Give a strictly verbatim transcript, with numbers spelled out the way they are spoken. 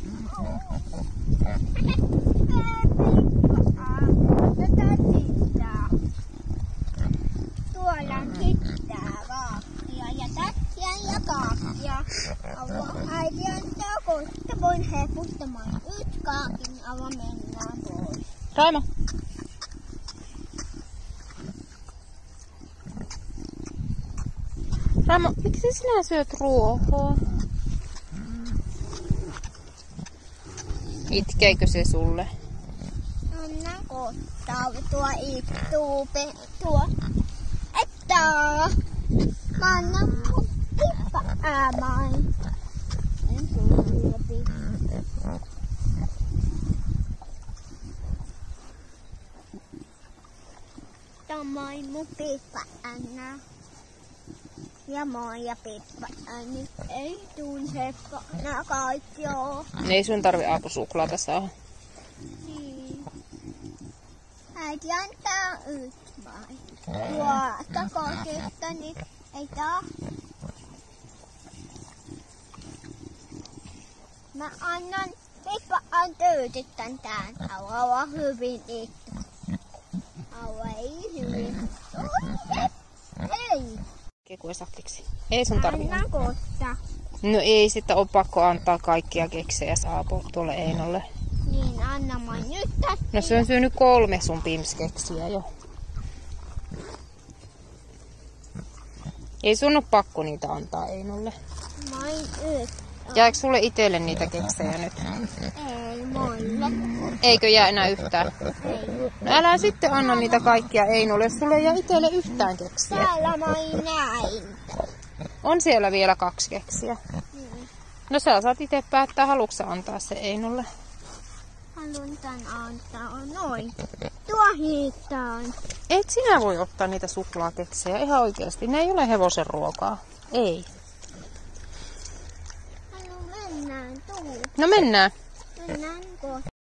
Tuolla on kittää vaahtia ja tätkiä ja kaakkia. Äiti antaa kohta voin heputtamaan yksi kaakin, ava mennään pois. Raimo. Raimo, miksi sinä syöt ruohoa? Itkeekö se sulle? Anna kohtaa tuo ittuu tuo. Että mä annan kippa äämäin. En tule läpi. Tämä on mun pippa Anna. Ja mä ja pippa Anni. Ei tunne nää kaikki oo. Ei sun tarvi aamusuklaata saada. Niin. Äiti antaa yksi vai. Tuosta kokista, niin ei tää. Mä annan pippa an tyytyttän tän. Auaa hyvin itse. Auaa ei hyvin. Ei. Kekuesakliksi. Ei sun tarvi. Anna kohta. No ei sitä ole pakko antaa kaikkia keksejä saapu tuolle Einolle. Niin anna mä nyt tästä. No se on syönyt kolme sun pimskeksiä jo. Ei sun ole pakko niitä antaa Einolle. Main yksi. Jääkö sulle itselle niitä keksejä nyt? Ei mulle. Eikö jää enää yhtään? Ei. No älä sitten anna niitä kaikkia Einolle, jos sulle ei jää itselle yhtään keksiä. Täällä mä näin. On siellä vielä kaksi keksiä. Niin. No sä saat itse päättää, haluatko sä antaa se Einolle. Haluan tän antaa. Noin. Tuo hiitaan. Et sinä voi ottaa niitä suklaakeksejä ihan oikeasti. Ne ei ole hevosen ruokaa. Ei. Haluan mennään tuu. No mennään. Mennään kohta.